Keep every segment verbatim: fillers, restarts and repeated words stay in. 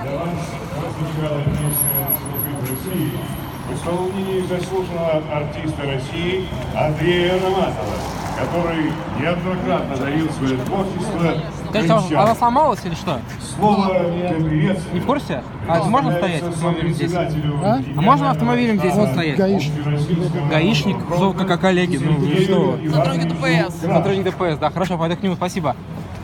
Для вас прозвучала песня «Служить России» в исполнении заслуженного артиста России Андрея Романова, который неоднократно дарил свое творчество. Скажите, а она сломалась или что? Слово для приветствия. Не в курсе? А можно стоять автомобилем здесь? А, а можно автомобилем здесь вот стоять? Гаишник. Гаишник? Ну, как, как коллеги, ну вы что? Сотрудник ДПС. Сотрудник ДПС, да, хорошо, пойду к нему, спасибо.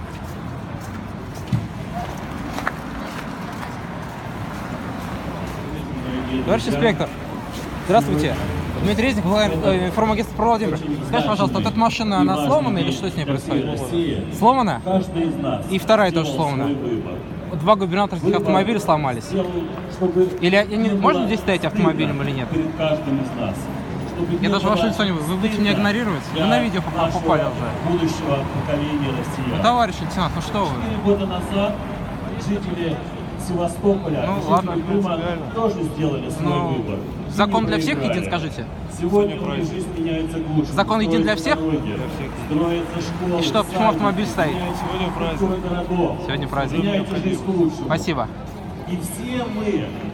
Товарищ инспектор, здравствуйте. Дмитрий Резник, информагентство про Владимир. Скажите, пожалуйста, вот эта машина, она сломана или что с ней происходит? Сломана? Каждый из нас. И вторая тоже сломана. Два губернаторских автомобиля сломались. Или они, можно здесь стоять автомобилем или нет? Перед каждым из нас. Я даже ваше лицо не... Вы будете меня игнорировать? Вы на видео попали уже. Будущего поколения россиян. Ну, товарищ лейтенант, ну что вы? Четыре года назад жители Севастополя, Ну, жители ладно, Крыма тоже сделали свой Ну, выбор. закон для Они всех проиграли. един, скажите? Сегодня у них жизнь меняется к лучшему. Закон един для всех? Строятся дороги, строятся школы, И что, почему садики, автомобиль стоит? Сегодня праздник. Сегодня праздник. Меняется жизнь к лучшему. Спасибо. И все мы